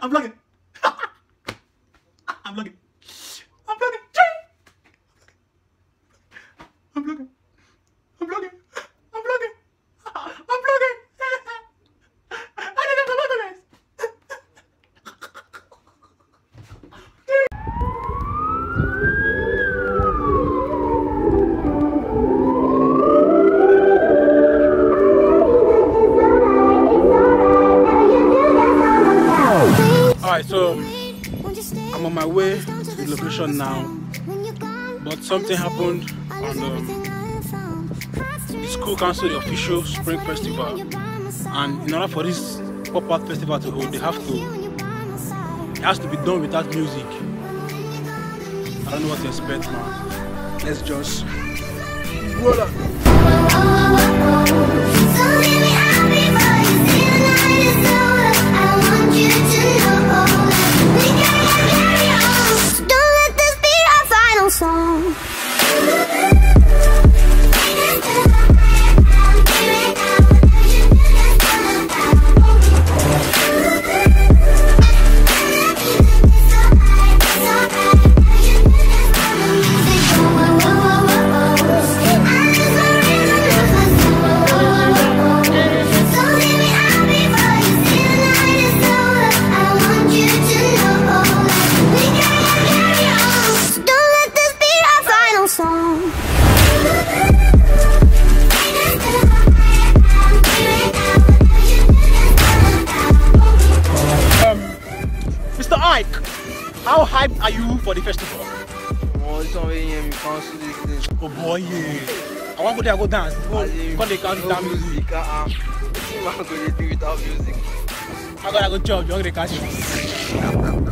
I'm vlogging. I'm vlogging. I'm vlogging. I'm vlogging. I'm vlogging. I'm vlogging. I'm vlogging. I didn't have to vlog, guys. Alright, so I'm on my way to the location now, but something happened and the school cancelled the official spring festival, and in order for this pop-up festival to hold, it has to be done without music. I don't know what to expect, man. Let's just roll up. Mr. Ike, how hyped are you for the festival? Oh, it's not really me, can't see this thing. Oh boy, yeah. I want to go there, go dance. Go they can't without music. What am I going to do without music? I gotta go job, you're gonna catch it.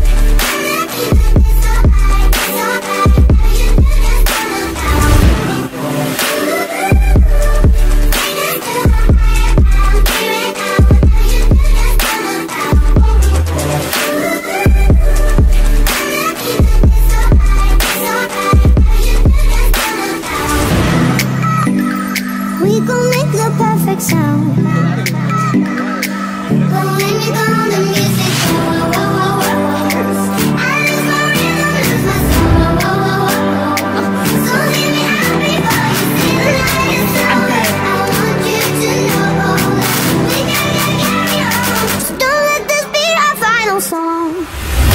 We gon' make the perfect sound. But when you go on the music, I lose my rhythm, lose my soul. So leave me happy, but you see the night is over. I want you to know we can get carried on. So don't let this be our final song.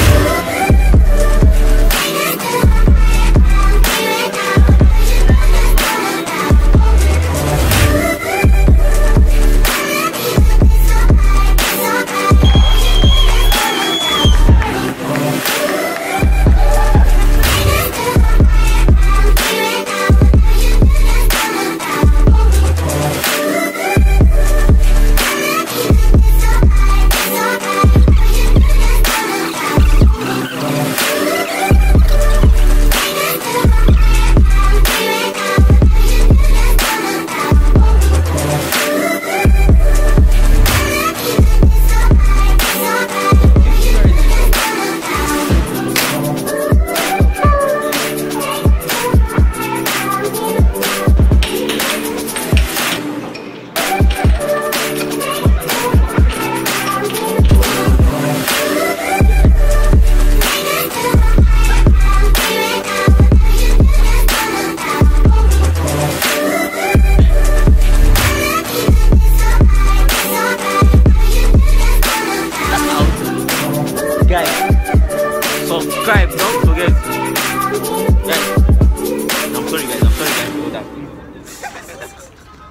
Subscribe, don't forget. Guys, I'm sorry guys, hold up.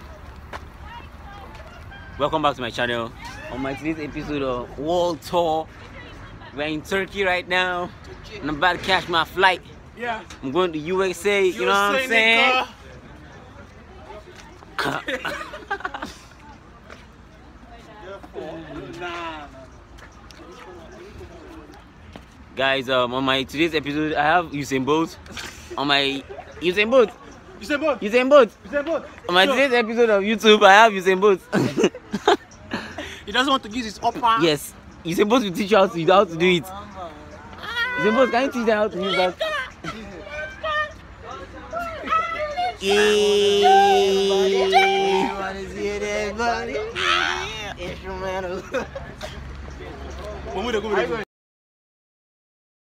Welcome back to my channel. On my today's episode of World Tour, we're in Turkey right now, and I'm about to catch my flight. Yeah. I'm going to USA, you know what I'm saying? Guys, on my today's episode, I have Usain Bolt. On my Usain Bolt. On my today's episode of YouTube, I have Usain Bolt. He doesn't want to use his upper. Yes, Usain Bolt will teach you how to do it. Usain Bolt, can you teach them how to use that? When we go.